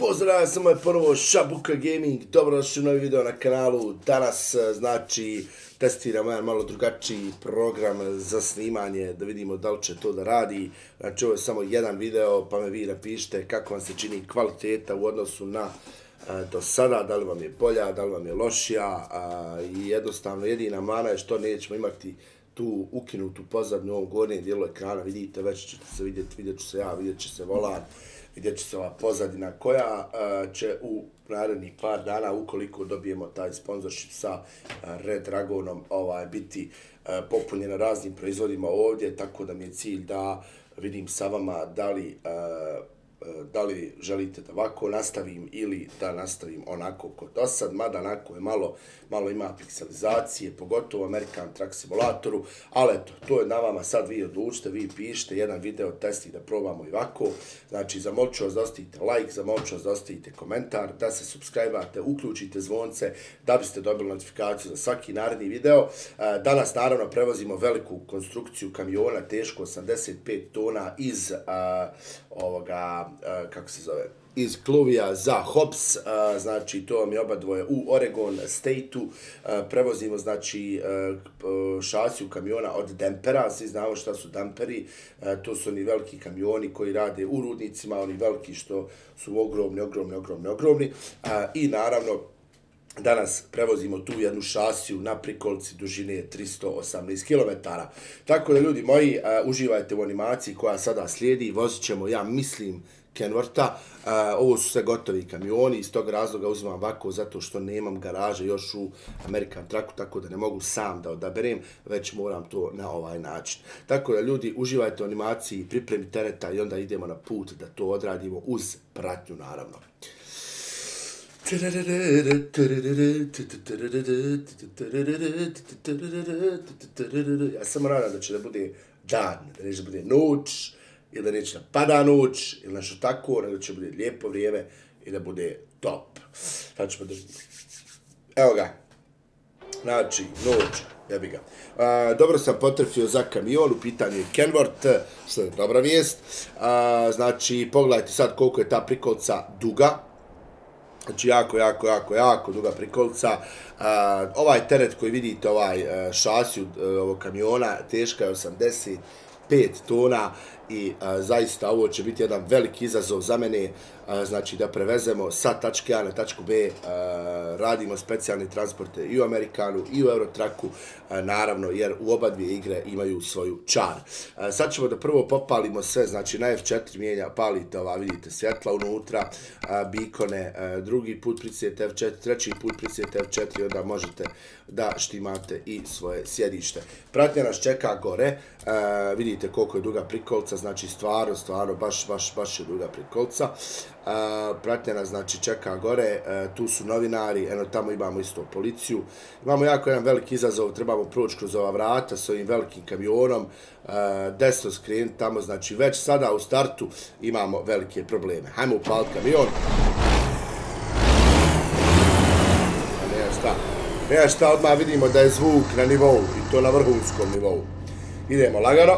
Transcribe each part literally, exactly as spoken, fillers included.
Pozdrav, samo je prvo Šabuka Gaming, dobrodošli u novi video na kanalu. Danas, znači, testiramo jedan malo drugačiji program za snimanje, da vidimo da li će to da radi. Znači, ovo je samo jedan video, pa me vi napišite kako vam se čini kvaliteta u odnosu na do sada, da li vam je bolja, da li vam je lošija, i jednostavno jedina mana je što nećemo imati tu ukinutu pozadnju u ovom gornjem dijelu ekrana. Vidite, već ćete se vidjeti, vidjet ću se ja, vidjet će se volan, vidjet će se ova pozadina koja će u narednih par dana, ukoliko dobijemo taj sponsorship sa Red Dragonom, ovaj, biti popunjena raznim proizvodima ovdje, tako da mi je cilj da vidim sa vama da li da li želite da ovako nastavim ili da nastavim onako kod dosad, mada onako je malo, malo ima pikselizacije, pogotovo u American Truck Simulatoru, ali eto, to je na vama, sad vi odlučite, vi pišite jedan video testi da probamo i ovako. Znači, zamolit ću vas da ostavite like, zamolit ću vas da ostavite komentar, da se subscribe-ate, uključite zvonce, da biste dobili notifikaciju za svaki naredni video. Danas, naravno, prevozimo veliku konstrukciju kamiona, teško osamdeset pet tona iz a, ovoga, a, kako se zove, iz Kluvija za Hobbs, a, znači to vam je oba dvoje u Oregon State-u. Prevozimo, znači, a, šasiju kamiona od dempera, svi znamo šta su damperi, a, to su oni veliki kamioni koji rade u rudnicima, oni veliki što su ogromni, ogromni, ogromni, ogromni, a, i naravno danas prevozimo tu jednu šasiju na prikolici dužine tristo osamnaest kilometara. Tako da, ljudi moji, uh, uživajte u animaciji koja sada slijedi. Vozit ćemo, ja mislim, Kenwortha. Uh, ovo su sve gotovi kamioni, iz tog razloga uzimam ovako zato što nemam garaže još u American Trucku, tako da ne mogu sam da odaberem, već moram to na ovaj način. Tako da, ljudi, uživajte u animaciji, pripremi tereta i onda idemo na put da to odradimo uz pratnju, naravno. Ja samo nadam da će da bude dan, da neće da bude noć, ili da neće da pada noć, ili nešto tako, nego da će bude lijepo vrijeme i da bude top. Sad ćemo da... Evo ga. Znači, noć, jebi ga. Uh, dobro sam potrefio za kamion, u pitanju je Kenworth, što je dobra vijest. Uh, znači, pogledajte sad koliko je ta prikolica duga. Znači, jako, jako, jako, jako duga prikolica. Uh, ovaj teret koji vidite, ovaj uh, šasiju uh, ovog kamiona, teška je osamdeset pet tona i uh, zaista ovo će biti jedan veliki izazov za mene, uh, znači da prevezemo sa tačke A na tačku B, uh, radimo specijalne transporte i u Amerikanu i u Eurotraku, uh, naravno, jer u oba dvije igre imaju svoju čar. Uh, sad ćemo da prvo popalimo sve, znači na F četiri mijenja, palite ova, vidite, svjetla unutra, uh, bikone, uh, drugi put pricijete F četiri, treći put pricijete F četiri, onda možete da štimate i svoje sjedište. Pratnja nas čeka gore, uh, vidite koliko je duga prikolica, znači stvarno, stvarno, baš, baš, baš je duga prikolica. Uh, pratnja nas, znači, čeka gore, uh, tu su novinari, eno tamo imamo isto policiju. Imamo jako jedan veliki izazov, trebamo proći kroz ova vrata s ovim velikim kamionom, uh, desno skrenuti tamo, znači već sada u startu imamo velike probleme. Hajmo upaliti kamion. Nema šta, nema šta, odmah vidimo da je zvuk na nivou, i to na vrhunskom nivou. Idemo lagano.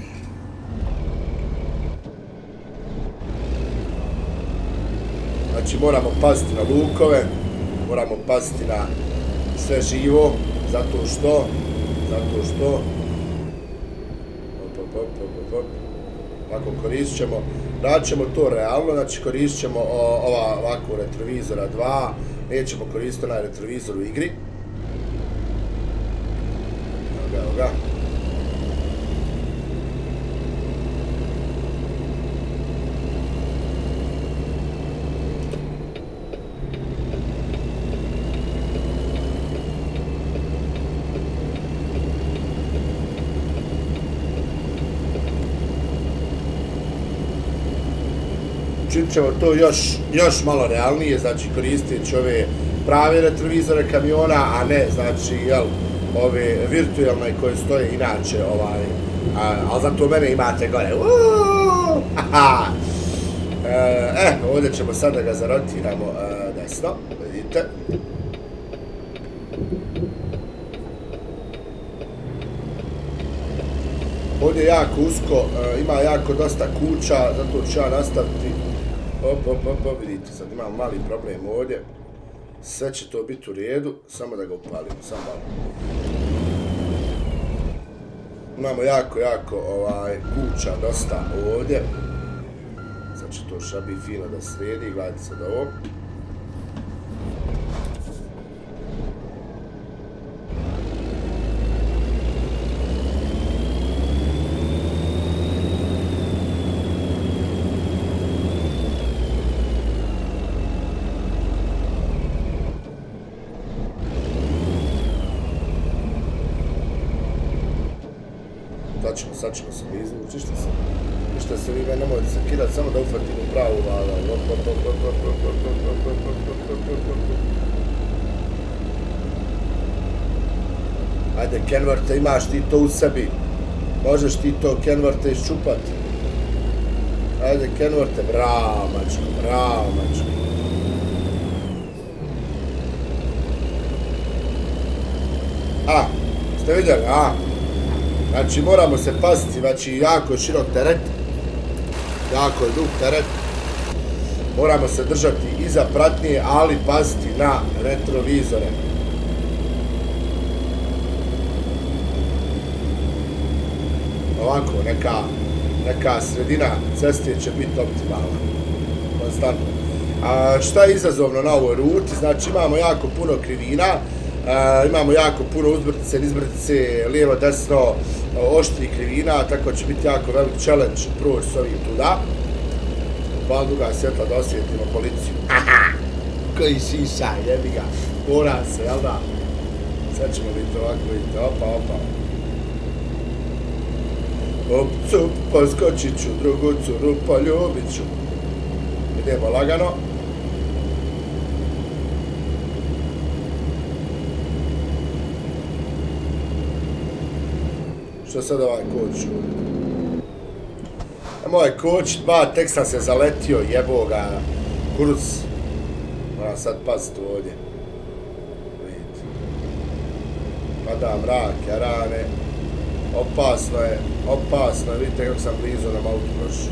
Znači, moramo paziti na lukove, moramo paziti na sve živo, zato što, zato što, op, op, op, op, op. Ovako koristit ćemo, radit ćemo to realno, znači koristit ćemo ova, ovako retrovizora dva, nećemo koristiti onaj retrovizor u igri. Evo ga, evo ga. Činit ćemo to još, još malo realnije, znači koristit ću ove prave retrovizore kamiona, a ne, znači, jel, ove virtualne koje stoje inače, ovaj, a, ali zato mene imate gore, uuuu, haha. E, eh, ovdje ćemo sad da ga zarotiramo e, desno, vidite. Ovdje je jako usko, ima jako dosta kuća, zato ću ja nastaviti Op, op, op, op, vidite, sad imam mali problem ovdje. Sve će to biti u redu, samo da ga upalimo, samo malo. Imamo jako, jako ovaj, kuća dosta ovdje. Sad će to šabi fino da sredi, gledajte sad ovo. Sad ćemo se izvući, ništa se, ništa se vi mene nemojte se kidat, samo da ufatimo pravu vaga. Ajde, Kenworte, imaš ti to u sebi, možeš ti to Kenworte iščupati. Ajde, Kenworte, bravo mačko, bravo mačko. A, ste vidjeli, a? Znači, moramo se paziti, znači, jako je širok teret, jako je dug teret, moramo se držati iza pratnje, ali paziti na retrovizore. Ovako, neka, neka sredina ceste će biti optimalna, konstantno. A šta je izazovno na ovoj ruti? Znači, imamo jako puno krivina, Uh, imamo jako puno uzbrtice, izbrtice, lijevo, desno, oštri krivina, tako će biti jako velik challenge proći s ovim tuda. Pa druga svjetla da osjetimo policiju. Aha! Koji šiša, jebi ga. Mora se, jel da? Sad ćemo biti ovako, vidite, opa, opa. Op, cup, poskočit ću, drugu curu poljubit ću. Idemo lagano. Što sad ovaj koč? Moj koč, dva teksta se zaletio, jebo ga, kuruc. Moram sad paziti ovdje. Vidite. Pada mrak, jarane. Opasno je, opasno je, vidite kako sam blizu nam auto prošao.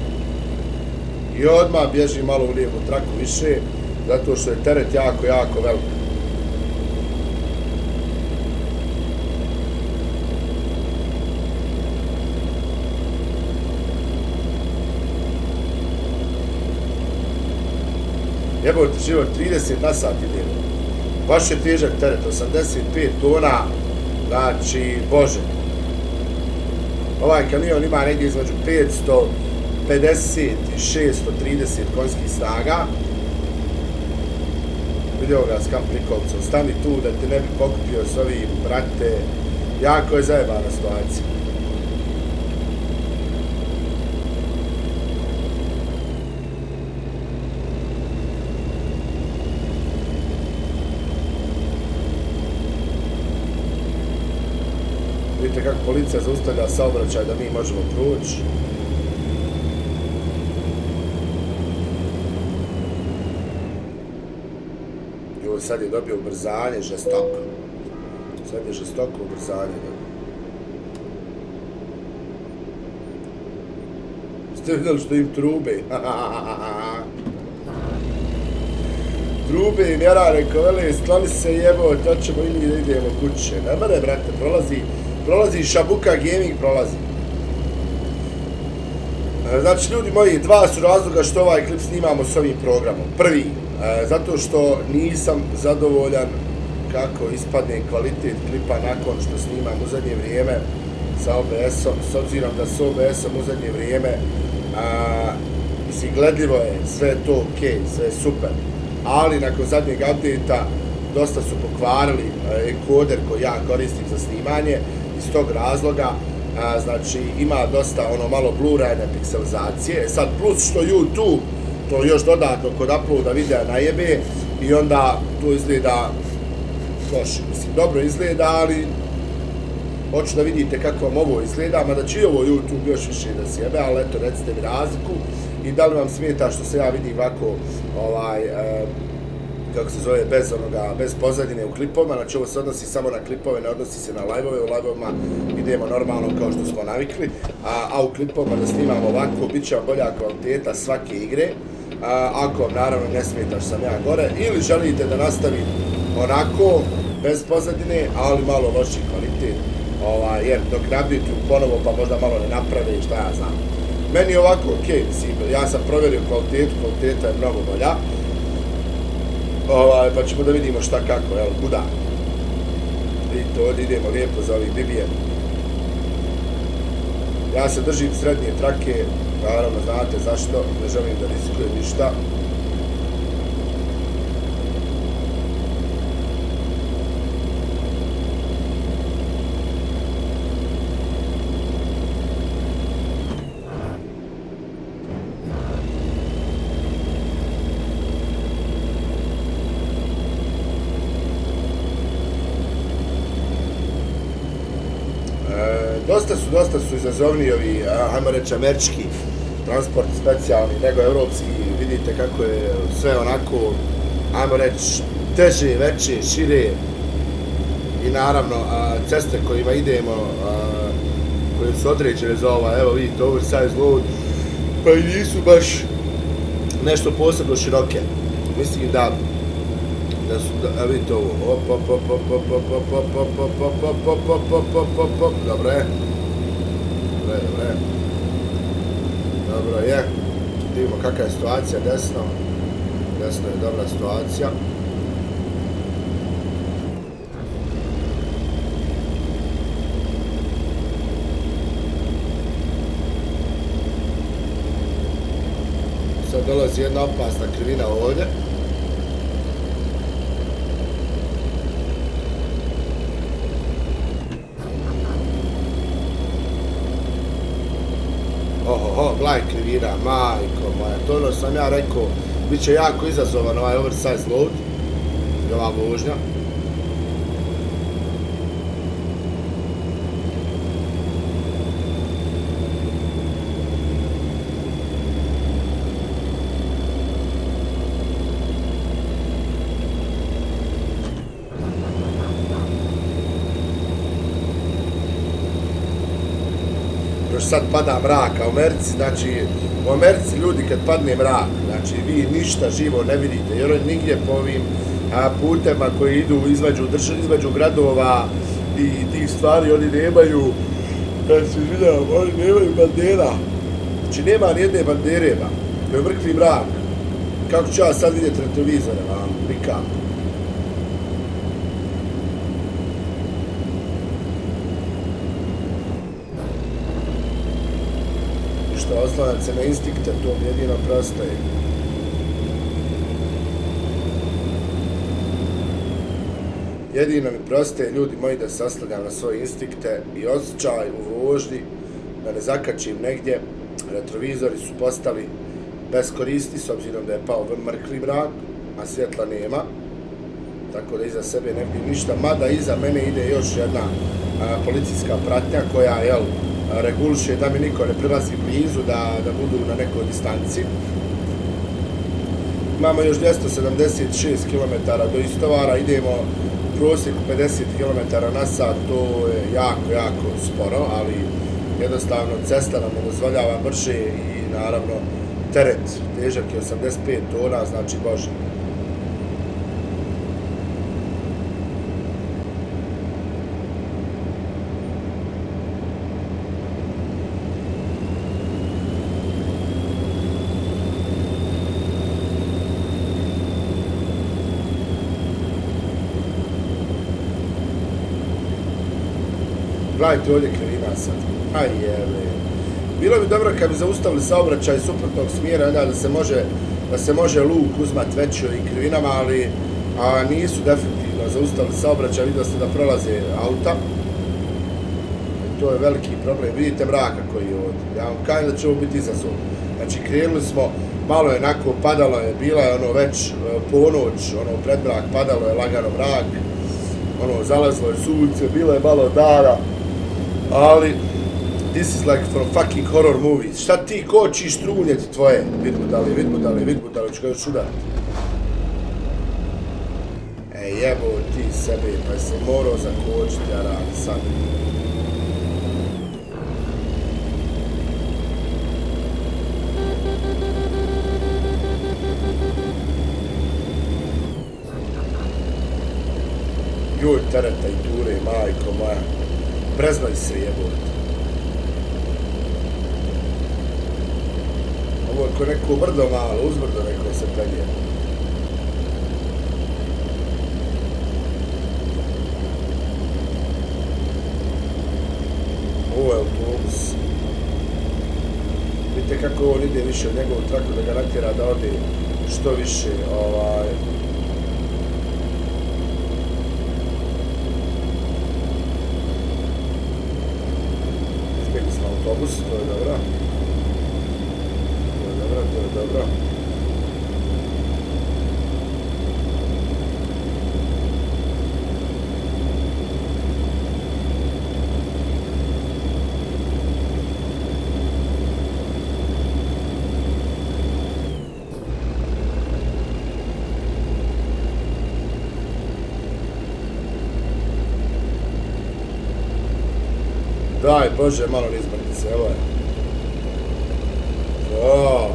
I odmah bježi malo u lijevu traku više, zato što je teret jako, jako velik. Jebote život, trideset na sat idemo. Baš je težak teret, osamdeset pet tona, znači, bože. Ovaj kamion ima negdje između petsto pedeset i šesto trideset konjskih snaga. Vidio ga s kamplikovcom, stani tu da te ne bi pokupio s ovim, brate. Jako je zajebana situacija. Vidite kako policija zaustavlja saobraćaj da mi možemo proći. Jo, sad je dobio ubrzanje, žestoko. Sad je žestoko ubrzanje. Ste vidjeli što im trube? Trube im jarane kovele, skloni se jebo, to ćemo i mi da idemo kuće. Ne mene, brate, prolazi... Prolazi Šabuka Gaming, prolazi. Znači, ljudi moji, dva su razloga što ovaj klip snimamo s ovim programom. Prvi, zato što nisam zadovoljan kako ispadne kvalitet klipa nakon što snimam u zadnje vrijeme sa O B S-om, s obzirom da s O B S-om u zadnje vrijeme, mislim, gledljivo je, sve je to ok, sve je super, ali nakon zadnjeg update-a dosta su pokvarili encoder koji ja koristim za snimanje. Iz tog razloga, a, znači, ima dosta ono malo bluranja, pikselizacije. Sad, plus što YouTube to još dodatno kod uploada videa najebe i onda to izgleda loše. Mislim, dobro izgleda, ali hoću da vidite kako vam ovo izgleda, mada će i ovo YouTube još više da sjebe, ali eto, recite mi razliku i da li vam smeta što se ja vidim ovako, ovaj, e, kako se zove, bez onoga, bez pozadine u klipovima, znači ovo se odnosi samo na klipove, ne odnosi se na live-ove, u live-ovima idemo normalno kao što smo navikli, a, a u klipovima da snimamo ovako, bit će vam bolja kvaliteta svake igre, ako vam naravno ne smeta što sam ja gore, ili želite da nastavim onako, bez pozadine, ali malo loši kvalitet, jer dok nabiju ponovo pa možda malo ne naprave, šta ja znam. Meni je ovako ok, ja sam provjerio kvalitetu, kvaliteta je mnogo bolja, pa ćemo da vidimo šta kako, jel, kuda. Vidite, ovdje idemo lijepo za ovih bibije. Ja se držim srednje trake, naravno znate zašto, ne želim da rizikujem ništa. Dosta su, dosta su izazovni ovi, ajmo reći, američki transport specijalni nego evropski. Vidite kako je sve onako, ajmo reći, teže, veće, šire. I naravno, ceste kojima idemo, koje su određene za ova, evo vidite, oversize load, pa i nisu baš nešto posebno široke. Mislim da da su, da, vidite ovo, op, op, op, op, op, op, op, op, op, op, op, op, op, op, op, op, op, op, dobro je, dobro je, dobro je, dobro je, vidimo kakva je situacija desno, desno je dobra situacija. Sad dolazi jedna opasna krivina ovdje. Ohoho, gledaj krivira, majko moja, to ono sam ja rekao, bit će jako izazovan ovaj oversize load i ova vožnja. Još sad pada mrak, a u Americi, znači, u Americi ljudi kad padne mrak, znači vi ništa živo ne vidite, jer nigdje po ovim putema koji idu između, između gradova i tih stvari, oni nemaju, da se izvinjavam, oni nemaju bandera, znači nema nijedne bandere, to je mrkvi mrak. Kako ću ja sad vidjeti retrovizore, vam, nikako. Oslanjati se na instinkte, to mi jedino prostaje. Jedino mi prostaje, ljudi moji, da se oslanjam na svoje instinkte i osjećaj u vožnji, da ne zakačim negdje. Retrovizori su postali beskoristi, s obzirom da je pao mrkvi mrak, a svjetla nema. Tako da iza sebe ne vidim ništa, mada iza mene ide još jedna a, policijska pratnja koja, jel, reguliše da mi niko ne prilazi blizu, da, da budu na nekoj distanci. Imamo još dvjesto sedamdeset šest kilometara do istovara, idemo u prosjeku pedeset kilometara na sat, to je jako, jako sporo, ali jednostavno cesta nam ne dozvoljava brže i naravno teret težak je osamdeset pet tona, znači bože. Gledajte ovdje krivina sad, aj jebe. Bilo bi dobro kad bi zaustavili saobraćaj suprotnog smjera, onda da se može, da se može luk uzmat veći ovim krivinama, ali a, nisu definitivno zaustavili saobraćaj, vidio ste da prolaze auta. I to je veliki problem, vidite mraka koji je ovdje, ja vam kažem da će ovo biti izazov. Znači krenuli smo, malo je onako, padalo je, bila je ono već ponoć, ono pred mrak, padalo je lagano mrak, ono zalazilo je sunce, bilo je malo dana. Ali, this is like from fucking horror movies. Šta ti kočiš trunjeti tvoje? Vidimo da li, vidimo da li, vidimo da li ću ga još udariti. E jebo ti sebe, pa se morao zakočiti, ja radi sad. tereta i ture, majko moja. Preznoj se jebote. Ovo je ko neko brdo malo, uzbrdo neko se penje. Ovo je autobus. Vidite kako on ide više od njegovog traku da ga natjera da ode što više, ovaj... Izbjegli smo autobus, to je dobro. To je dobro, to je dobro. Daj, Bože, malo nizbrnice, evo je. O.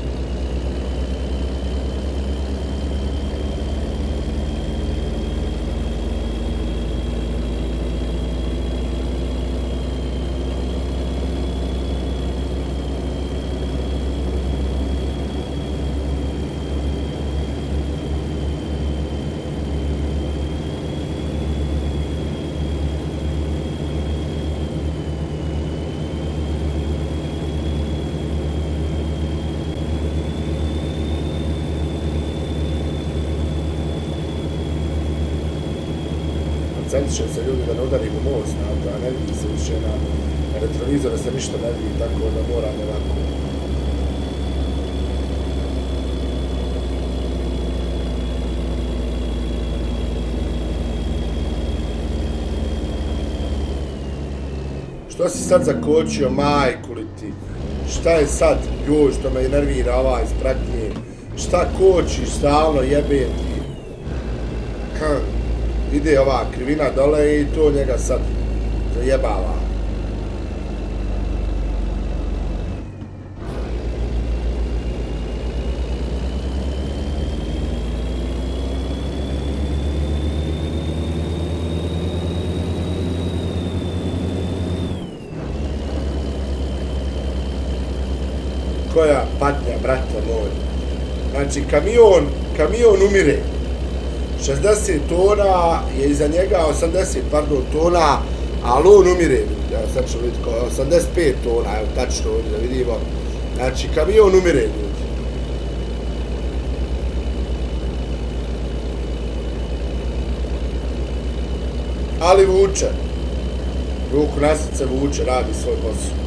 Centriše se ljudi da ne udarimo most, a ne vidi se više na retrovizore, se ništa ne vidi, tako da moram ovako. Što si sad zakočio, majku li ti? Šta je sad? Joj, što me nervira ova iz pratnje. Šta kočiš stalno, jebem ti? Hm. Ide ova krivina dole i to njega sad zajebava. Koja patnja, brate moj. Znači, kamion, kamion umire. šezdeset tona je iza njega, osamdeset, pardon, tona, ali on umire. Ja sad ću vidjeti kao osamdeset pet tona, evo tačno ovdje da vidimo. Znači, kamion umire, ljudi. Ali vuče. Ruku na srce vuče, radi svoj posao.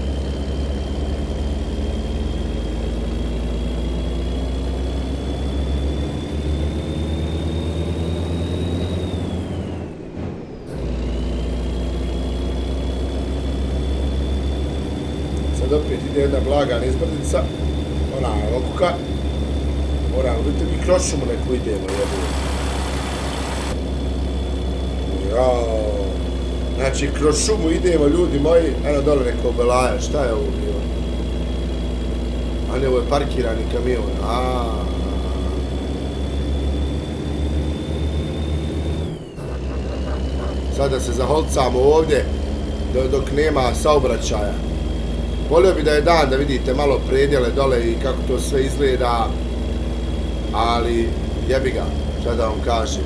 Opet ide jedna blaga nizbrdica, ona je okuka, moramo vidite mi kroz šumu neku idemo, jebu. Jao, znači kroz šumu idemo, ljudi moji, eno dole neko belaja, šta je ovo bilo? A ne, ovo je parkirani kamion, aaa. Sada se zaholcamo ovdje, dok nema saobraćaja. Volio bi da je dan da vidite malo predjele dole i kako to sve izgleda, ali jebi ga, šta da vam kažem.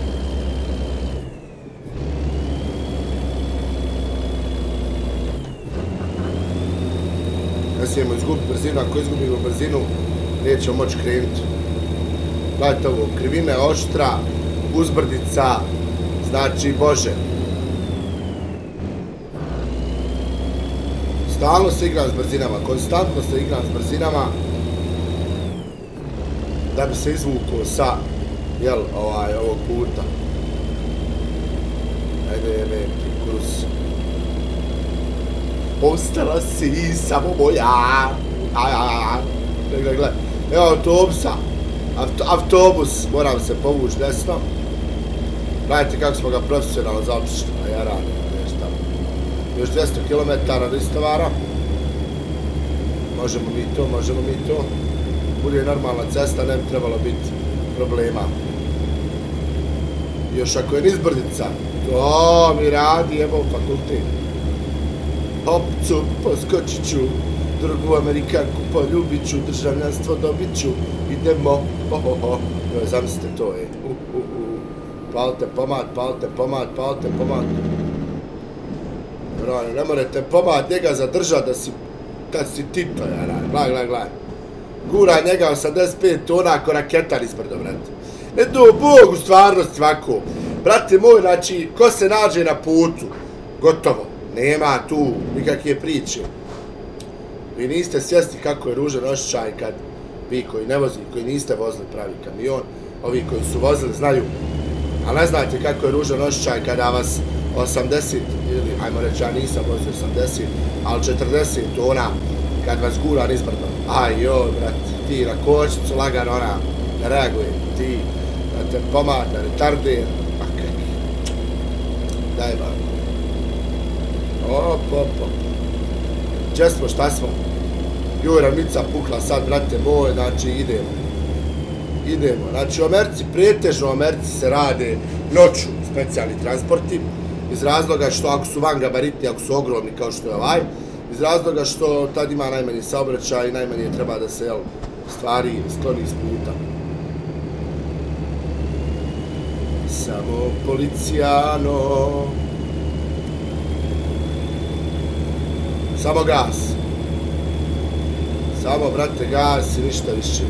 Ne smijemo izgubiti brzinu, ako izgubimo brzinu, nećemo moći krenuti. Gledajte ovo, krivina je oštra, uzbrdica, znači Bože. Stalno se igram s brzinama, konstantno se igram s brzinama da bi se izvukao sa, jel, ovaj, ovog puta. Ajde, jebe, kurus. Ostala si samo moja. Gle, gle, gle. Evo autobusa. Auto, autobus. Moram se povući desno. Gledajte kako smo ga profesionalno zaobišli. A ja radim. Još dvjesto kilometara do Istovara. Možemo mi to, možemo mi to. Bude normalna cesta, ne bi trebalo biti problema. Još ako je nizbrdica, to mi radi, evo fakultet. Hopcu, poskočit ću, drugu Amerikanku poljubit ću, državljanstvo dobit ću, idemo, ho ho ho. Zamislite, to je, uh, uh, uh. Palite pomad, palite pomad, palite pomad. Rane, ne morate pomad njega zadržati da si, kad si Tito, ja rane, gledaj, gledaj, gledaj. Gura njega osamdeset pet tona ako raketar isprdo, brate. Ne do Bog u stvarnosti svako. Brate moj, znači, ko se nađe na putu, gotovo, nema tu nikakve priče. Vi niste svjesni kako je ružan osjećaj kad vi koji ne vozi, koji niste vozili pravi kamion, ovi koji su vozili znaju, ali ne znate kako je ružan osjećaj kada vas osamdeset, ili ajmo reći ja nisam vozio osamdeset, ali četrdeset tona kad vas gura nizbrdo. Aj joj, brate, ti na kočnicu lagano ona ne reaguje, ti da te pomada, retarder, pa kak. Daj ba. Op, op, op. Gdje smo, šta smo? Joj, ravnica pukla sad, brate moj, znači idemo. Idemo, znači u Americi, pretežno u Americi se rade noću specijalni transporti, iz razloga što ako su van gabaritni, ako su ogromni kao što je ovaj, iz razloga što tad ima najmanji saobraćaj i najmanje treba da se jel, stvari skloni iz puta. Samo policijano. Samo gas. Samo, brate, gas i ništa više.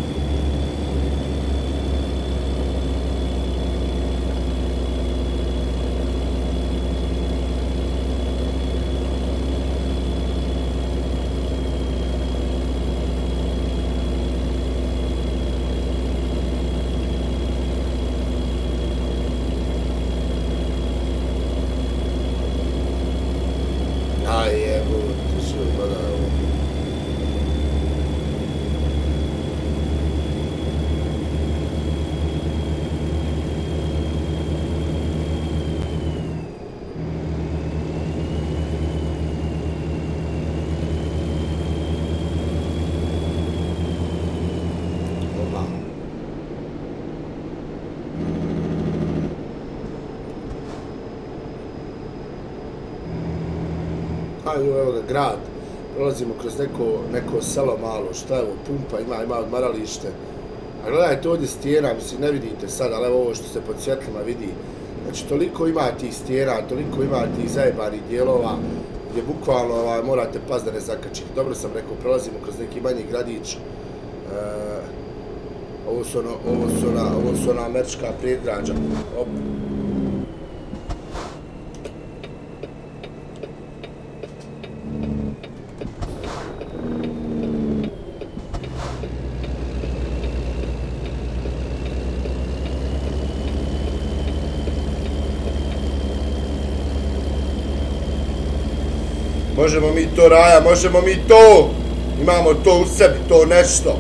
Evo ga grad, prolazimo kroz neko, neko selo malo, šta je ovo, pumpa ima, ima odmaralište. A gledajte ovdje stijena, mislim ne vidite sad, ali evo ovo što se pod svjetlima vidi. Znači toliko ima tih stijena, toliko ima tih zajebanih dijelova, gdje bukvalno ovaj, morate pas da ne zakačite. Dobro sam rekao, prolazimo kroz neki manji gradić. E, ovo su ona, ovo su ona, ovo su ona američka predgrađa. Op. Možemo mi to, Raja, možemo mi to! Imamo to u sebi, to nešto!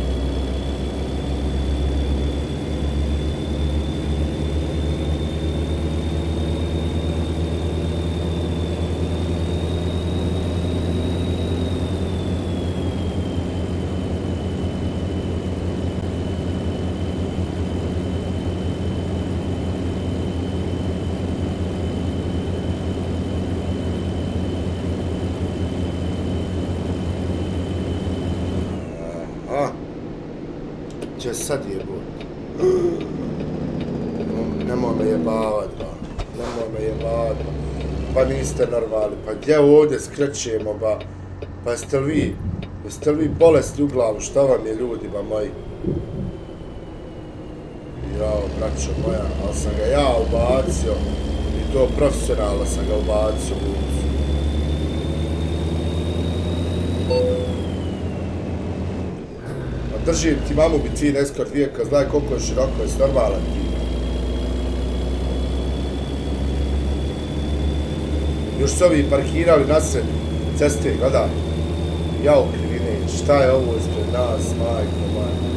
Če sad jebut. Nemoj me jebavat, ba. Nemoj me jebavat, ba. Pa niste normalni. Pa gdje ovdje skrećemo, ba. Pa jeste li vi, jeste li vi bolesti u glavu? Šta vam je, ljudi, ba moji? Jao, braćo moja, ali sam ga ja ubacio. I to profesionalno sam ga ubacio u ulicu. Držim ti mamu Between Escort Vehicles, gledaj koliko je široko, jesi normalan ti. Još su ovi parkirali nasred ceste, gledaj. Jao krivine, šta je ovo ispred nas, majko majko.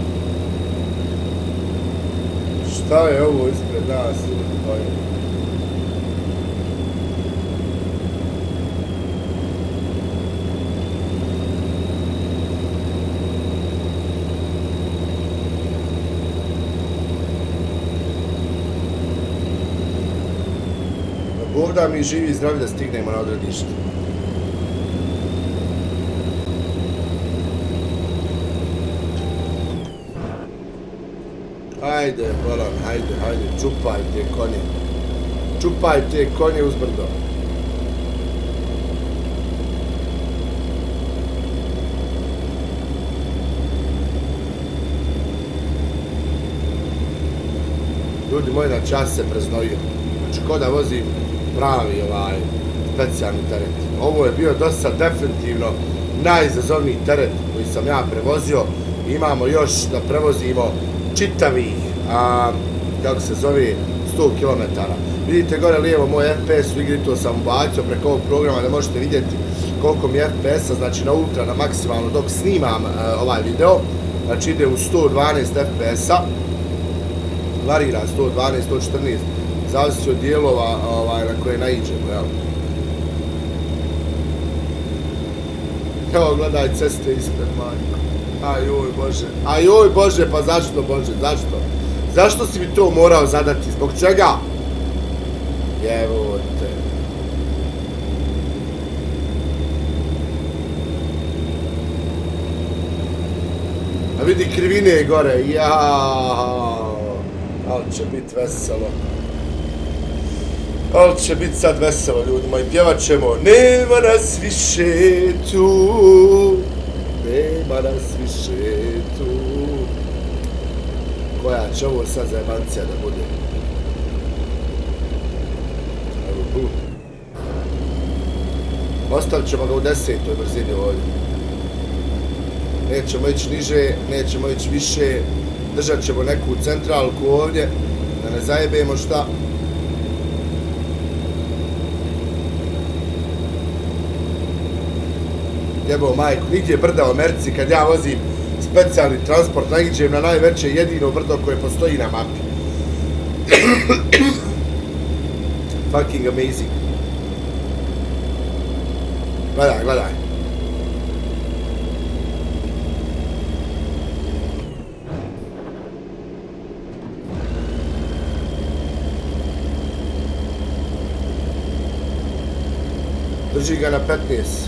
Šta je ovo ispred nas, ljudi moji. Svuda mi živi i zdravi da stignemo na odredište. Hajde, bolan, hajde, hajde, čupaj te konje. Čupaj te konje uz brdo. Ljudi moji, na čas se preznojio. Znači, ko da vozim pravi ovaj specijalni teret. Ovo je bio dosta definitivno najizazovniji teret koji sam ja prevozio. Imamo još da prevozimo čitavih, a, kako se zove, sto kilometara. Vidite gore lijevo moj F P S u igri, to sam ubacio preko ovog programa da možete vidjeti koliko mi je F P S-a, znači na ultra, na maksimalno dok snimam a, ovaj video. Znači ide u sto dvanaest F P S-a. Varira sto dvanaest, sto četrnaest, zavisi od dijelova ovaj, na koje naiđemo, jel? Evo, gledaj ceste ispred, majko. Ajoj, Bože. Ajoj, Bože, pa zašto, Bože, zašto? Zašto si mi to morao zadati? Zbog čega? Evo te. A vidi krivine gore, jaaa. Ali će biti veselo. Ali će biti sad veselo, ljudi moji. Pjevat ćemo. Nema nas više tu. Nema nas više tu. Koja će ovo sad zajebancija da bude? Evo tu. Ostavit ćemo ga u desetoj brzini ovdje. Nećemo ići niže, nećemo ići više. Držat ćemo neku centralku ovdje, da ne zajebemo šta. Jebo majku, nigdje brda u Americi kad ja vozim specijalni transport, naiđem na najveće jedino brdo koje postoji na mapi. Fucking amazing. Gledaj, gledaj. Drži ga na petnaest.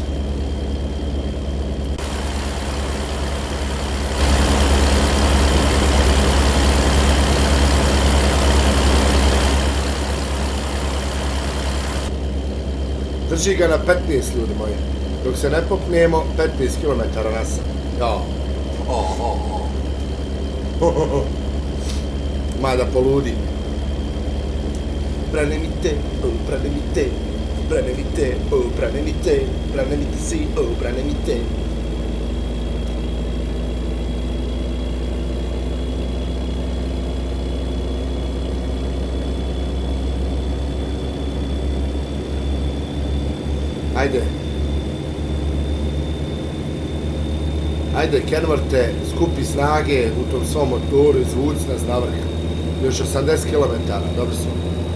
Drži ga na petnaest, ljudi moji. Dok se ne popnemo, petnaest kilometara na sat. Ja. Oh, oh, oh. Ma da poludi. Brane mi te, oh, brane mi te. Brane mi te, oh, brane mi te. Brane mi te si, oh, brane mi te. Ajde. Ajde, Kenworte, skupi snage u tom svom motoru, izvuci nas na vrh. Još osamdeset kilometara, dobro smo.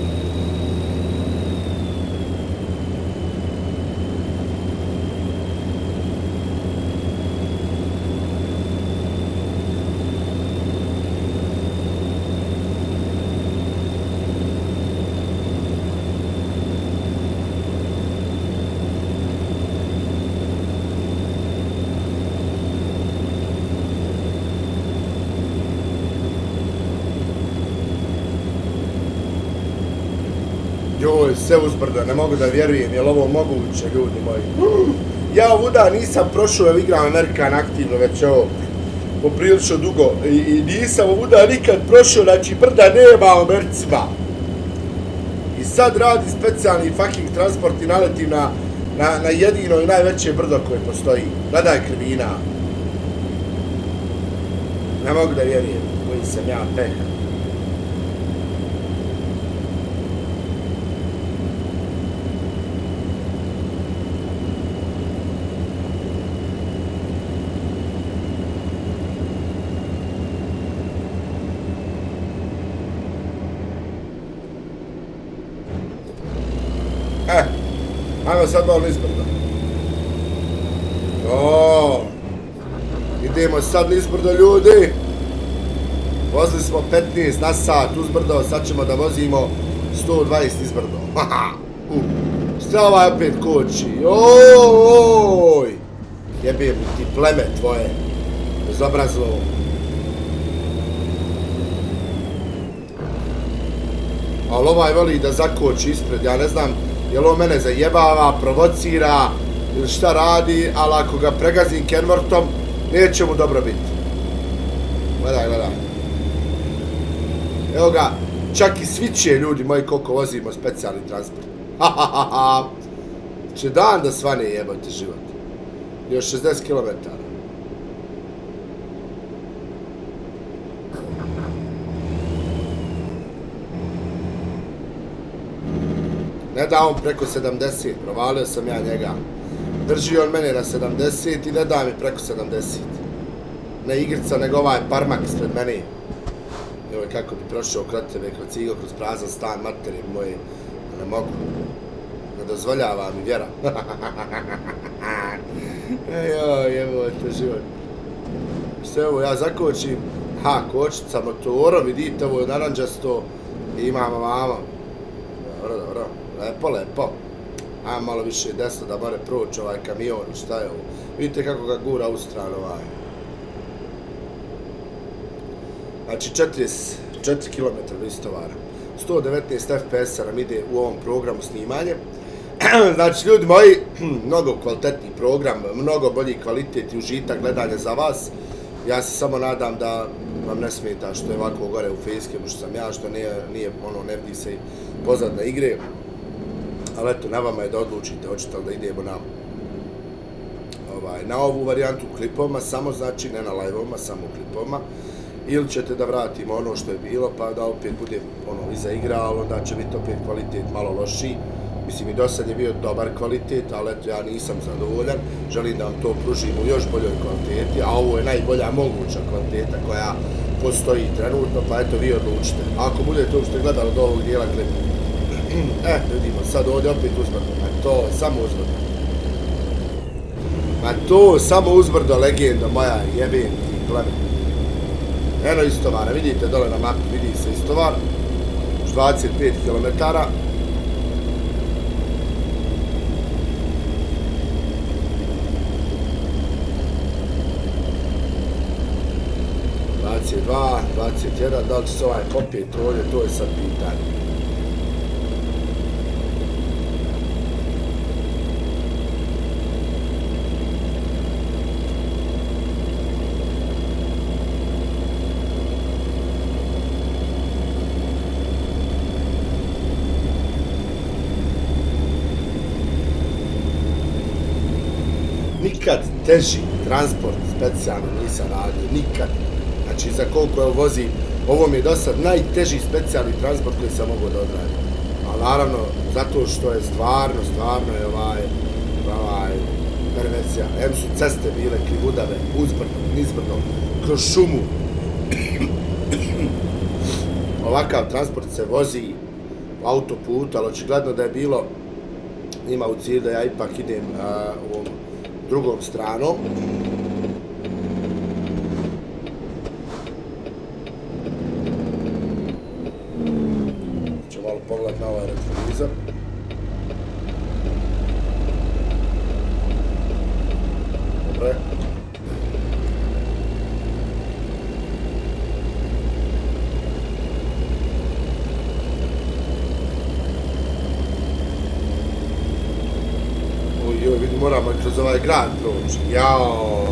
Joj, sve uzbrdo, ne mogu da vjerujem, je li ovo moguće, ljudi moji? Ja ovuda nisam prošao, evo igram Amerikan aktivno već ovo poprilično dugo i, i nisam ovuda nikad prošao, znači brda nema u Americima. I sad radi specijalni fucking transport i naletim na, na, na jedino i najveće brdo koje postoji. Gledaj krivina. Ne mogu da vjerujem, koji sam ja peh. Eh, ajmo sad malo nizbrdo. O, idemo sad nizbrdo, ljudi. Vozili smo petnaest na sat uzbrdo, sad ćemo da vozimo sto dvadeset izbrdo. Šta ovaj opet koči? Oj! Jebim ti pleme tvoje. Bezobrazlo. Ali ovaj voli da zakoči ispred. Ja ne znam, jel on mene zajebava, provocira ili šta radi, ali ako ga pregazim Kenworthom, neće mu dobro biti. Gledaj, gledaj. Evo ga, čak i sviće ljudi moji koliko vozimo specijalni transport. Hahaha. Će dan da svane jebate život. Još šezdeset kilometara. Ne da on preko sedamdeset, provalio sam ja njega. Drži on mene na sedamdeset i ne da mi preko sedamdeset. Ne igrica, nego ovaj parmak ispred mene. Evo kako bi prošao krod tebe, kroz cigo, kroz prazan stan, materije moje. Ne mogu. Ne dozvoljava mi vjera. Ejoj, evo to život. Što evo, ja zakočim. Ha, kočica motorom, vidite, ovo je naranđasto. I imamo vamo. Dobro, dobro. Lepo, lepo. Ajmo malo više desno da more proći ovaj kamion. Šta je ovo? Vidite kako ga gura u stranu ovaj. Znači četrdeset četiri kilometra do istovara. sto devetnaest F P S-a nam ide u ovom programu snimanje. Znači ljudi moji, mnogo kvalitetni program, mnogo bolji kvalitet i užitak gledanja za vas. Ja se samo nadam da vam ne smeta što je ovako gore u facecam što sam ja, što nije, nije ono, ne vidi se pozadne igre. Ali eto, na vama je da odlučite, hoćete li da idemo na, ovaj, na ovu varijantu klipoma, samo znači ne na live-ovima, samo klipoma. Ili ćete da vratimo ono što je bilo, pa da opet bude ono iza igra, ali onda će biti opet kvalitet malo lošiji. Mislim, i do sad je bio dobar kvalitet, ali eto, ja nisam zadovoljan. Želim da vam to pružim u još boljoj kvaliteti, a ovo je najbolja moguća kvaliteta koja postoji trenutno, pa eto, vi odlučite. Ako budete uopšte gledali do ovog dijela klipa, e, vidimo, sad ovdje opet uzbrdo, a to je samo uzbrdo. A to je samo uzbrdo, legenda moja, jebim ti pleme. Eno istovara, vidite dole na mapi, vidi se istovar, dvadeset pet kilometara. dvadeset dva, dvadeset jedan, da li će se ovaj popijeti ovdje, to je sad pitanje. Nikad teži transport specijalno nisam radio, nikad. Znači za koliko je vozi, ovo mi je do sad najteži specijalni transport koji sam mogao da odradim. Ali naravno, zato što je stvarno, stvarno je ovaj, ovaj, perverzija. Em su ceste bile krivudave, uzbrdo, nizbrdo, kroz šumu. Ovakav transport se vozi u autoputu, ali očigledno da je bilo njima u cilju da ja ipak idem a, u ovom drugom stranom. Ću malo pogledati na ovaj retrovizor. Dobre. Joj, vidi, moramo kroz ovaj grad proći. Jao.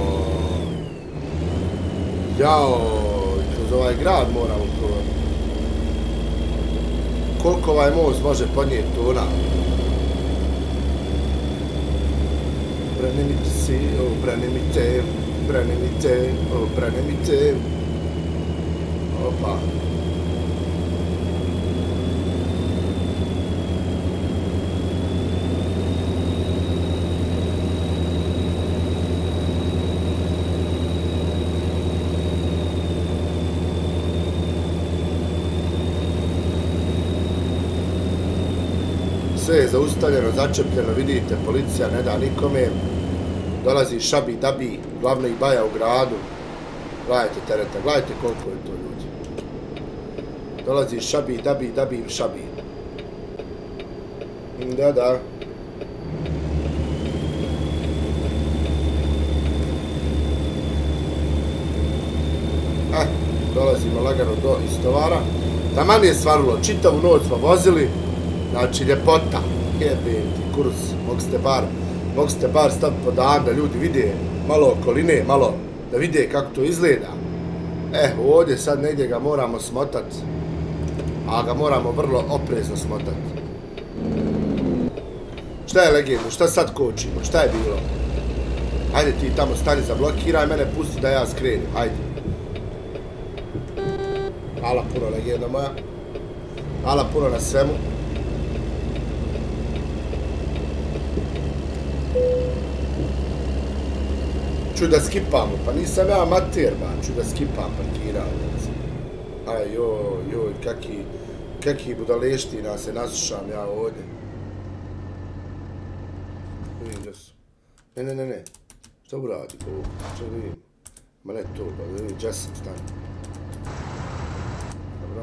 Jao. Kroz ovaj grad moramo proći. Koliko ovaj most može podnijeti tona? Brane mi te si, o, brane mi te, brane mi te, o, brane mi te. Opa. Sve je zaustavljeno, začepljeno, vidite, policija ne da nikome. Dolazi šabi dabi, glavno i baja u gradu. Gledajte tereta, gledajte koliko je to ljudi. Dolazi šabi dabi dabi šabi. Da, da. Eh, dolazimo lagano do istovara. Taman je stvarilo, čitavu noć smo vozili, znači ljepota, jebenti, kurus, mogu ste bar, mogu ste bar staviti po dan da ljudi vide malo okoline, malo da vide kako to izgleda. Eh, ovdje sad negdje ga moramo smotat, a ga moramo vrlo oprezno smotat. Šta je legendo, šta sad kočimo, šta je bilo? Ajde ti tamo stani, zablokiraj mene, pusti da ja skrenim, ajde. Hvala puno, legenda moja. Hvala puno na svemu. Ču da skipamo, pa nisam ja amater, ba. Ču da skipam parkiranje. Aj, joj, joj, kaki, kaki budaleština se nasušam ja ovdje. Vidim da su. Ne, ne, ne, ne. Šta uradi ovo? Šta da vidim? Ma ne to, ba, da vidim, gdje sam stani. Dobro.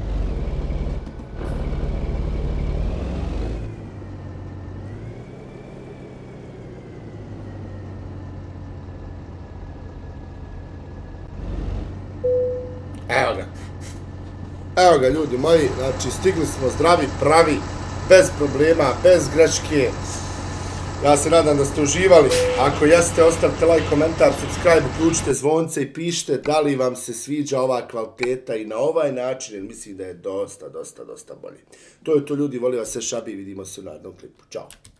Evo ga. Evo ga ljudi moji, znači stigli smo zdravi, pravi, bez problema, bez greške. Ja se nadam da ste uživali. Ako jeste, ostavite like, komentar, subscribe, uključite zvonce i pišite da li vam se sviđa ova kvaliteta i na ovaj način, jer mislim da je dosta, dosta, dosta bolje. To je to ljudi, volim vas sve šabi i vidimo se u narednom klipu. Ćao.